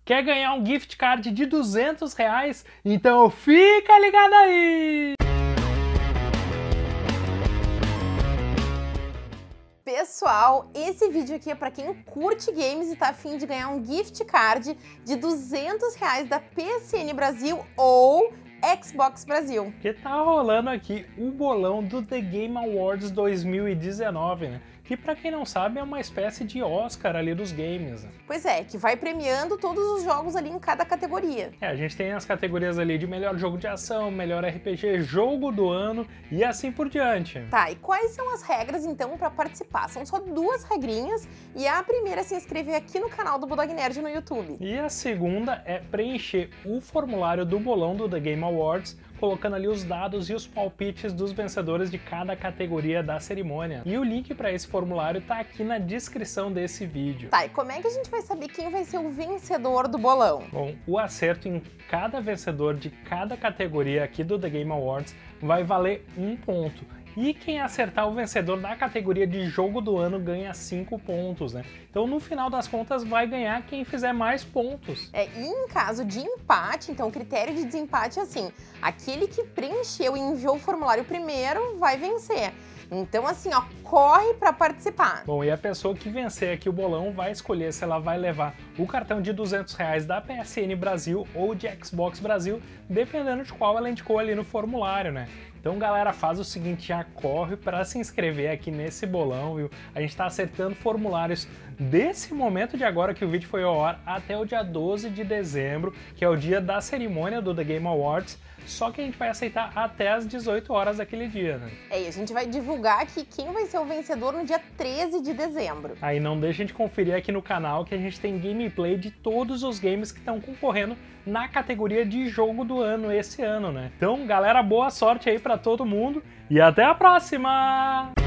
Quer ganhar um gift card de R$ 200? Então fica ligado aí! Pessoal, esse vídeo aqui é para quem curte games e tá a fim de ganhar um gift card de R$ 200 da PSN Brasil ou Xbox Brasil. Que tá rolando aqui o bolão do The Game Awards 2019, né? Que pra quem não sabe é uma espécie de Oscar ali dos games. Pois é, que vai premiando todos os jogos ali em cada categoria. A gente tem as categorias ali de melhor jogo de ação, melhor RPG, jogo do ano e assim por diante. Tá, e quais são as regras então para participar? São só 2 regrinhas e a primeira é se inscrever aqui no canal do Bulldog Nerd no YouTube. E a segunda é preencher o formulário do bolão do The Game Awards, colocando ali os dados e os palpites dos vencedores de cada categoria da cerimônia. E o link para esse formulário tá aqui na descrição desse vídeo. Tá, e como é que a gente vai saber quem vai ser o vencedor do bolão? Bom, o acerto em cada vencedor de cada categoria aqui do The Game Awards vai valer 1 ponto. E quem acertar o vencedor da categoria de jogo do ano ganha 5 pontos, né? Então, no final das contas, vai ganhar quem fizer mais pontos. E em caso de empate, então o critério de desempate é assim, aquele que preencheu e enviou o formulário primeiro vai vencer. Então, assim, ó, corre para participar. Bom, e a pessoa que vencer aqui o bolão vai escolher se ela vai levar o cartão de R$ 200 da PSN Brasil ou de Xbox Brasil, dependendo de qual ela indicou ali no formulário, né? Então, galera, faz o seguinte, já corre para se inscrever aqui nesse bolão, viu? A gente tá acertando formulários desse momento de agora que o vídeo foi ao ar até o dia 12 de dezembro, que é o dia da cerimônia do The Game Awards, só que a gente vai aceitar até as 18 horas daquele dia, né? E a gente vai divulgar aqui quem vai ser o vencedor no dia 13 de dezembro. Aí não deixem de conferir aqui no canal que a gente tem gameplay de todos os games que estão concorrendo na categoria de jogo do ano esse ano, né? Então, galera, boa sorte aí pra todo mundo e até a próxima!